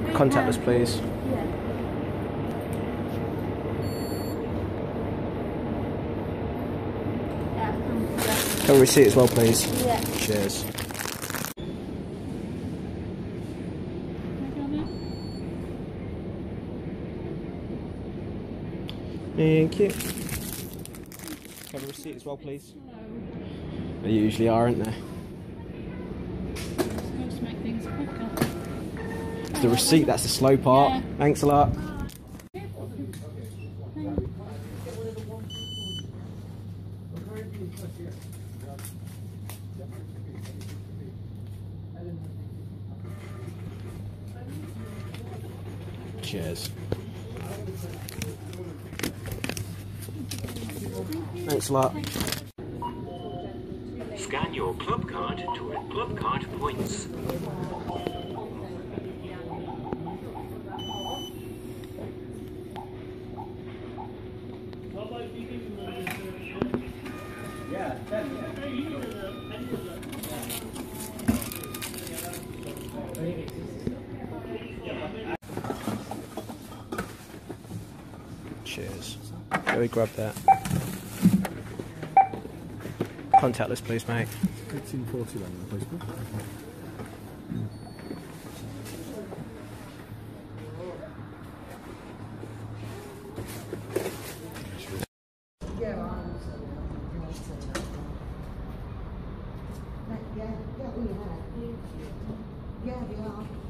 Contactless, please. Can we receipt as well, please? Yeah. Cheers. Thank you. Have a receipt as well, please. They usually are, aren't they? Supposed to make things quicker. It's the receipt that's the slow part. Yeah. Thanks a lot. Cheers. Thanks a lot. Scan your club card to add club card points. Cheers. Go grab that. Contactless, please, mate. 1841 replacement. Yeah, we have. Yeah, we are.